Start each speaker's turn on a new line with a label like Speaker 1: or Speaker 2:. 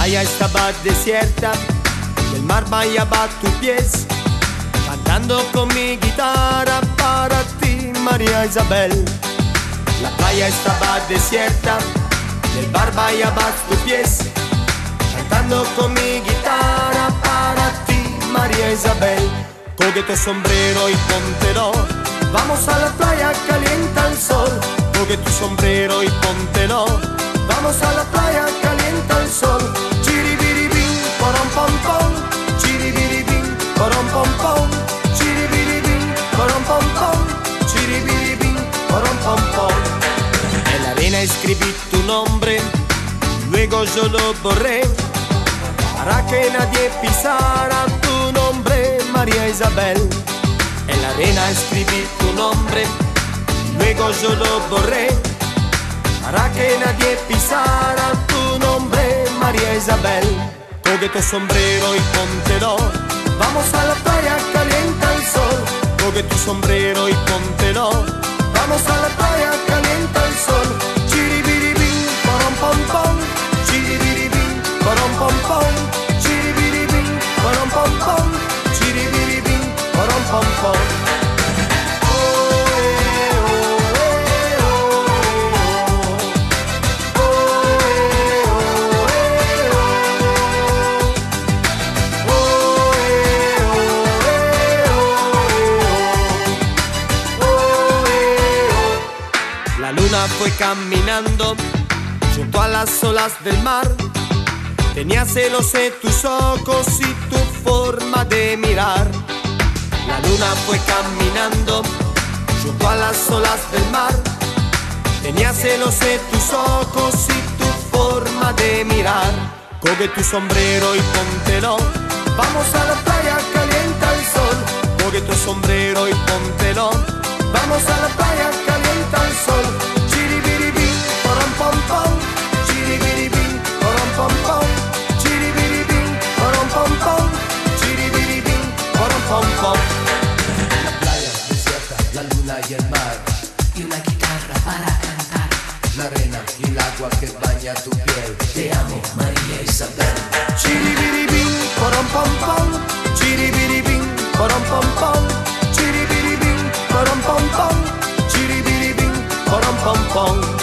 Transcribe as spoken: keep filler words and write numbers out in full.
Speaker 1: playa estaba desierta, el mar bailaba a tus pies, cantando con mi guitarra para ti, María Isabel. La playa estaba desierta, el mar bailaba a tus pies, cantando con mi guitarra para ti, María Isabel. Coge tu sombrero y póntelo, vamos a la playa, calienta el sol. Coge tu sombrero y póntelo, vamos a la playa, calienta el sol. Chiribiribim, porom pom pom, chiribiribim, porom pom pom, chiribiribim, porom pom pom, chiribiribim, porom pom pom. En la arena escribí tu nombre, luego yo lo borré, para que nadie pisara tu nombre, María Isabel. En la arena escribí tu nombre, luego yo lo borré, para que nadie pisara tu nombre, María Isabel. Coge tu sombrero y póntelo, vamos a la playa, calienta el sol. Coge tu sombrero y póntelo, vamos a la playa, calienta el sol. Chiribiribim, porom pom pom, chiribiribim, porom pom pom, chiribiribim, porom pom pom, chiribiribim, porom pom pom. La luna fue caminando junto a las olas del mar, tenía celos en tus ojos y tu forma de mirar. La luna fue caminando junto a las olas del mar, tenía celos en tus ojos y tu forma de mirar. Coge tu sombrero y póntelo, vamos a la playa, calienta el sol. Coge tu sombrero y póntelo, vamos a la playa, calienta el sol. Chiribiribim, porom pom pom, chiribiribim, porom pom pom, chiribiribim, porom pom pom, chiribiribim, porom pom pom.
Speaker 2: La playa desierta, la luna y el mar,
Speaker 3: y una guitarra para cantar.
Speaker 2: la arena y el agua que baña tu piel.
Speaker 3: Te amo, María Isabel.
Speaker 1: Chiribiribim, porom pom pom, chiribiribim, porom pom pom, chiribiribim, porom pom pom, chiribiribim, porom pom pom.